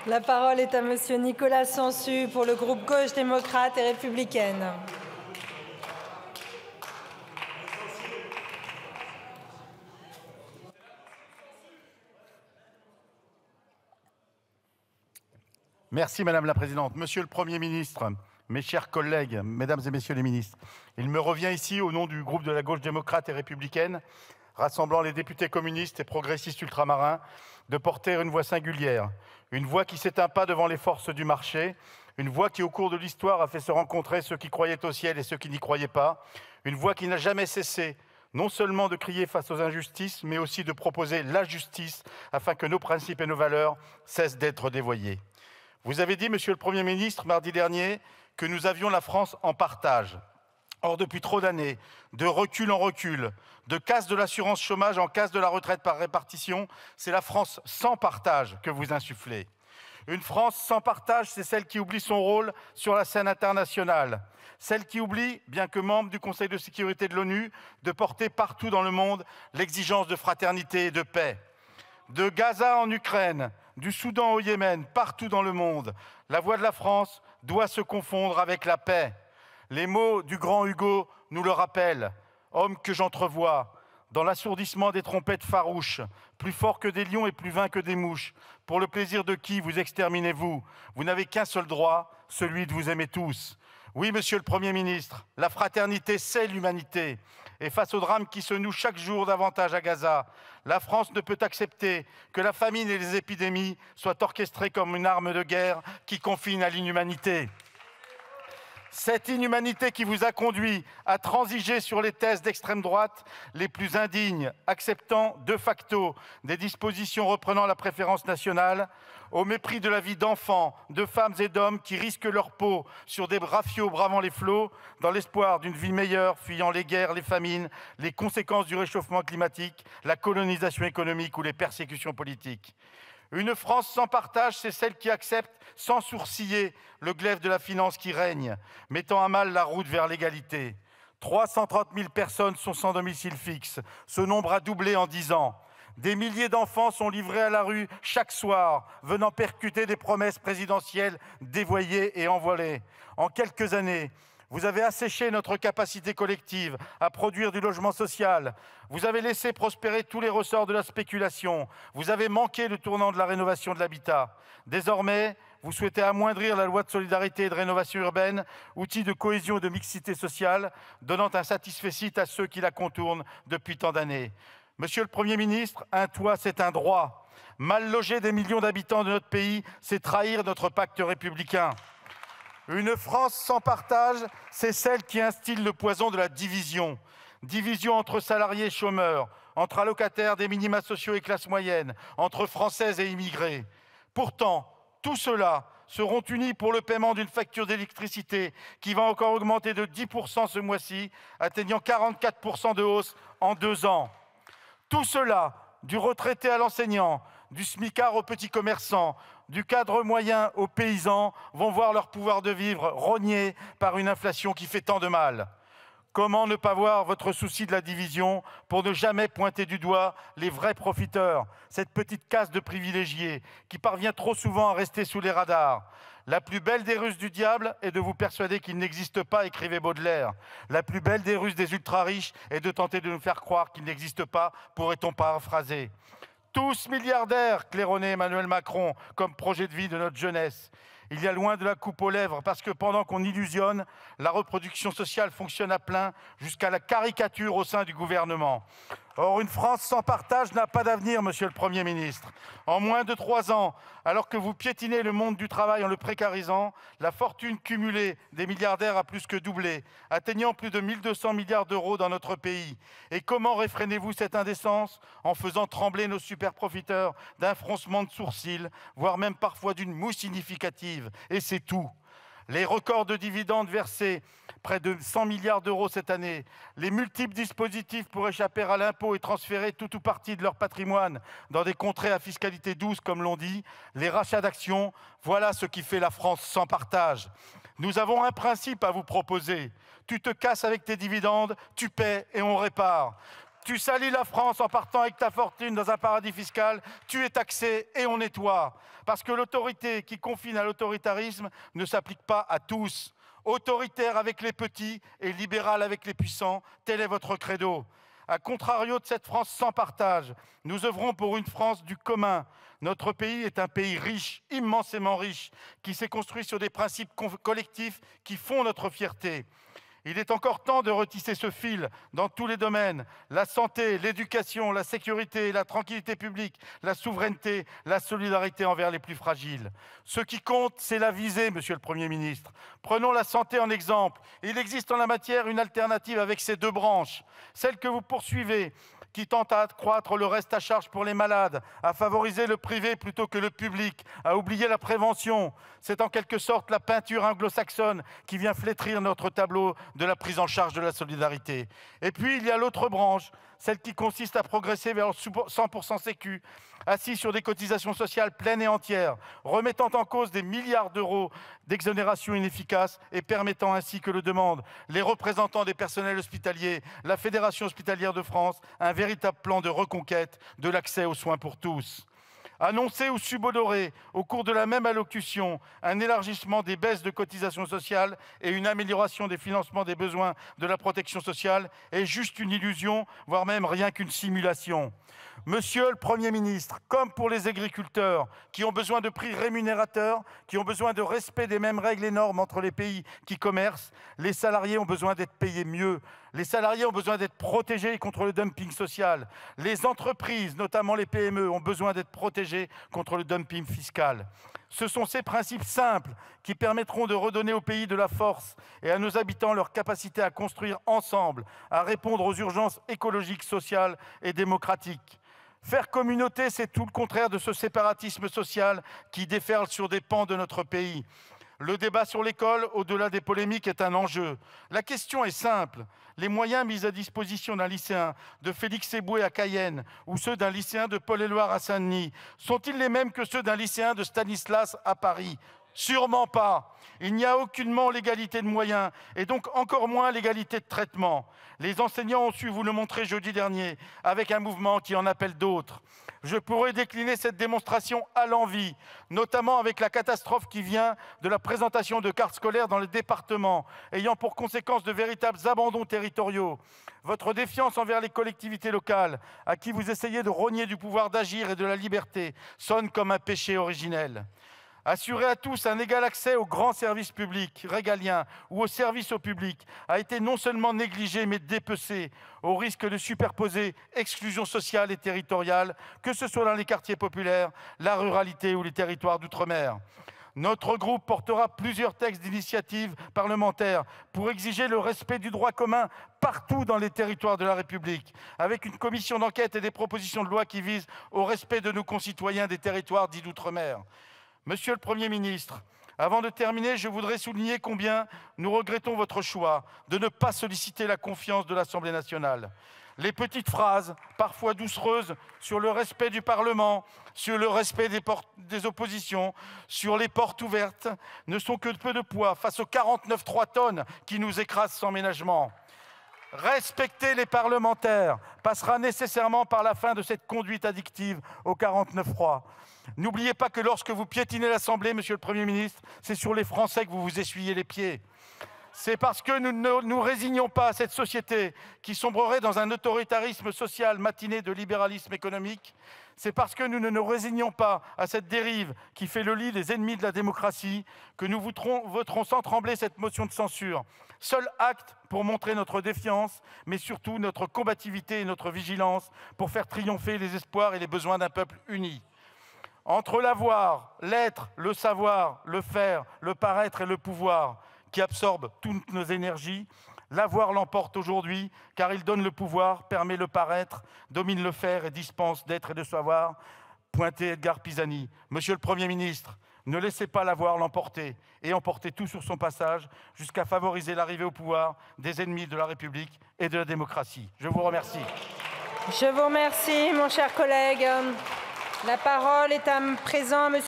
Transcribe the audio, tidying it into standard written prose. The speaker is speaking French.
La parole est à Monsieur Nicolas Sansu pour le groupe Gauche démocrate et républicaine. Merci Madame la Présidente. Monsieur le Premier ministre, mes chers collègues, Mesdames et Messieurs les ministres, il me revient ici, au nom du groupe de la Gauche démocrate et républicaine, rassemblant les députés communistes et progressistes ultramarins, de porter une voix singulière, une voix qui ne s'éteint pas devant les forces du marché, une voix qui, au cours de l'histoire, a fait se rencontrer ceux qui croyaient au ciel et ceux qui n'y croyaient pas, une voix qui n'a jamais cessé non seulement de crier face aux injustices, mais aussi de proposer la justice afin que nos principes et nos valeurs cessent d'être dévoyés. Vous avez dit, Monsieur le Premier ministre, mardi dernier, que nous avions la France en partage. Or, depuis trop d'années, de recul en recul, de casse de l'assurance chômage en casse de la retraite par répartition, c'est la France sans partage que vous insufflez. Une France sans partage, c'est celle qui oublie son rôle sur la scène internationale. Celle qui oublie, bien que membre du Conseil de sécurité de l'ONU, de porter partout dans le monde l'exigence de fraternité et de paix. De Gaza en Ukraine, du Soudan au Yémen, partout dans le monde, la voix de la France doit se confondre avec la paix. Les mots du grand Hugo nous le rappellent. Homme que j'entrevois, dans l'assourdissement des trompettes farouches, plus fort que des lions et plus vain que des mouches, pour le plaisir de qui vous exterminez-vous? Vous n'avez qu'un seul droit, celui de vous aimer tous. Oui, Monsieur le Premier ministre, la fraternité, c'est l'humanité. Et face au drame qui se noue chaque jour davantage à Gaza, la France ne peut accepter que la famine et les épidémies soient orchestrées comme une arme de guerre qui confine à l'inhumanité. Cette inhumanité qui vous a conduit à transiger sur les thèses d'extrême droite les plus indignes, acceptant de facto des dispositions reprenant la préférence nationale, au mépris de la vie d'enfants, de femmes et d'hommes qui risquent leur peau sur des rafiots bravant les flots, dans l'espoir d'une vie meilleure, fuyant les guerres, les famines, les conséquences du réchauffement climatique, la colonisation économique ou les persécutions politiques. Une France sans partage, c'est celle qui accepte sans sourciller le glaive de la finance qui règne, mettant à mal la route vers l'égalité. 330 000 personnes sont sans domicile fixe. Ce nombre a doublé en 10 ans. Des milliers d'enfants sont livrés à la rue chaque soir, venant percuter des promesses présidentielles dévoyées et envolées. En quelques années, vous avez asséché notre capacité collective à produire du logement social. Vous avez laissé prospérer tous les ressorts de la spéculation. Vous avez manqué le tournant de la rénovation de l'habitat. Désormais, vous souhaitez amoindrir la loi de solidarité et de rénovation urbaine, outil de cohésion et de mixité sociale, donnant un satisfecit à ceux qui la contournent depuis tant d'années. Monsieur le Premier ministre, un toit, c'est un droit. Mal loger des millions d'habitants de notre pays, c'est trahir notre pacte républicain. Une France sans partage, c'est celle qui instille le poison de la division. Division entre salariés et chômeurs, entre allocataires des minima sociaux et classes moyennes, entre Françaises et immigrés. Pourtant, tous ceux-là seront unis pour le paiement d'une facture d'électricité qui va encore augmenter de 10% ce mois-ci, atteignant 44% de hausse en 2 ans. Tout cela, du retraité à l'enseignant, du smicard aux petits commerçants, du cadre moyen aux paysans, vont voir leur pouvoir de vivre rogné par une inflation qui fait tant de mal. Comment ne pas voir votre souci de la division pour ne jamais pointer du doigt les vrais profiteurs, cette petite caste de privilégiés qui parvient trop souvent à rester sous les radars? La plus belle des ruses du diable est de vous persuader qu'il n'existe pas, écrivait Baudelaire. La plus belle des ruses des ultra-riches est de tenter de nous faire croire qu'il n'existe pas, pourrait-on paraphraser. Tous milliardaires, claironnait Emmanuel Macron comme projet de vie de notre jeunesse. Il y a loin de la coupe aux lèvres parce que pendant qu'on illusionne, la reproduction sociale fonctionne à plein jusqu'à la caricature au sein du gouvernement. Or, une France sans partage n'a pas d'avenir, Monsieur le Premier ministre. En moins de 3 ans, alors que vous piétinez le monde du travail en le précarisant, la fortune cumulée des milliardaires a plus que doublé, atteignant plus de 1 200 milliards d'euros dans notre pays. Et comment réfrénez-vous cette indécence? En faisant trembler nos superprofiteurs d'un froncement de sourcils, voire même parfois d'une moue significative. Et c'est tout. Les records de dividendes versés, près de 100 milliards d'euros cette année, les multiples dispositifs pour échapper à l'impôt et transférer tout ou partie de leur patrimoine dans des contrées à fiscalité douce, comme l'on dit, les rachats d'actions, voilà ce qui fait la France sans partage. Nous avons un principe à vous proposer. Tu te casses avec tes dividendes, tu paies et on répare. Tu salis la France en partant avec ta fortune dans un paradis fiscal. Tu es taxé et on nettoie. Parce que l'autorité qui confine à l'autoritarisme ne s'applique pas à tous. Autoritaire avec les petits et libéral avec les puissants, tel est votre credo. À contrario de cette France sans partage, nous œuvrons pour une France du commun. Notre pays est un pays riche, immensément riche, qui s'est construit sur des principes collectifs qui font notre fierté. Il est encore temps de retisser ce fil dans tous les domaines. La santé, l'éducation, la sécurité, la tranquillité publique, la souveraineté, la solidarité envers les plus fragiles. Ce qui compte, c'est la visée, Monsieur le Premier ministre. Prenons la santé en exemple. Il existe en la matière une alternative avec ces deux branches. Celle que vous poursuivez, qui tente à accroître le reste à charge pour les malades, à favoriser le privé plutôt que le public, à oublier la prévention. C'est en quelque sorte la peinture anglo-saxonne qui vient flétrir notre tableau de la prise en charge de la solidarité. Et puis, il y a l'autre branche, celle qui consiste à progresser vers le 100% sécu, assis sur des cotisations sociales pleines et entières, remettant en cause des milliards d'euros d'exonération inefficaces et permettant ainsi que le demandent les représentants des personnels hospitaliers, la Fédération hospitalière de France, un véritable plan de reconquête de l'accès aux soins pour tous. Annoncé ou subodoré au cours de la même allocution, un élargissement des baisses de cotisations sociales et une amélioration des financements des besoins de la protection sociale est juste une illusion, voire même rien qu'une simulation. Monsieur le Premier ministre, comme pour les agriculteurs qui ont besoin de prix rémunérateurs, qui ont besoin de respect des mêmes règles et normes entre les pays qui commercent, les salariés ont besoin d'être payés mieux. Les salariés ont besoin d'être protégés contre le dumping social. Les entreprises, notamment les PME, ont besoin d'être protégées contre le dumping fiscal. Ce sont ces principes simples qui permettront de redonner au pays de la force et à nos habitants leur capacité à construire ensemble, à répondre aux urgences écologiques, sociales et démocratiques. Faire communauté, c'est tout le contraire de ce séparatisme social qui déferle sur des pans de notre pays. Le débat sur l'école, au-delà des polémiques, est un enjeu. La question est simple. Les moyens mis à disposition d'un lycéen de Félix Éboué à Cayenne ou ceux d'un lycéen de Paul-et-Loire à Saint-Denis sont-ils les mêmes que ceux d'un lycéen de Stanislas à Paris ? Sûrement pas. Il n'y a aucunement l'égalité de moyens et donc encore moins l'égalité de traitement. Les enseignants ont su vous le montrer jeudi dernier avec un mouvement qui en appelle d'autres. Je pourrais décliner cette démonstration à l'envi, notamment avec la catastrophe qui vient de la présentation de cartes scolaires dans les départements, ayant pour conséquence de véritables abandons territoriaux. Votre défiance envers les collectivités locales, à qui vous essayez de rogner du pouvoir d'agir et de la liberté, sonne comme un péché originel. Assurer à tous un égal accès aux grands services publics régaliens ou aux services au public a été non seulement négligé mais dépecé, au risque de superposer exclusion sociale et territoriale, que ce soit dans les quartiers populaires, la ruralité ou les territoires d'outre-mer. Notre groupe portera plusieurs textes d'initiative parlementaire pour exiger le respect du droit commun partout dans les territoires de la République, avec une commission d'enquête et des propositions de loi qui visent au respect de nos concitoyens des territoires dits d'outre-mer. Monsieur le Premier ministre, avant de terminer, je voudrais souligner combien nous regrettons votre choix de ne pas solliciter la confiance de l'Assemblée nationale. Les petites phrases, parfois doucereuses, sur le respect du Parlement, sur le respect des oppositions, sur les portes ouvertes, ne sont que de peu de poids face aux 49,3 tonnes qui nous écrasent sans ménagement. Respecter les parlementaires passera nécessairement par la fin de cette conduite addictive au 49.3. N'oubliez pas que lorsque vous piétinez l'Assemblée, Monsieur le Premier ministre, c'est sur les Français que vous vous essuyez les pieds. C'est parce que nous ne nous résignons pas à cette société qui sombrerait dans un autoritarisme social matiné de libéralisme économique. C'est parce que nous ne nous résignons pas à cette dérive qui fait le lit des ennemis de la démocratie que nous voterons sans trembler cette motion de censure. Seul acte pour montrer notre défiance, mais surtout notre combativité et notre vigilance pour faire triompher les espoirs et les besoins d'un peuple uni. Entre l'avoir, l'être, le savoir, le faire, le paraître et le pouvoir, qui absorbe toutes nos énergies, l'avoir l'emporte aujourd'hui, car il donne le pouvoir, permet le paraître, domine le faire et dispense d'être et de savoir. Pointait Edgar Pisani. Monsieur le Premier ministre, ne laissez pas l'avoir l'emporter et emporter tout sur son passage jusqu'à favoriser l'arrivée au pouvoir des ennemis de la République et de la démocratie. Je vous remercie. Je vous remercie, mon cher collègue. La parole est à présent à monsieur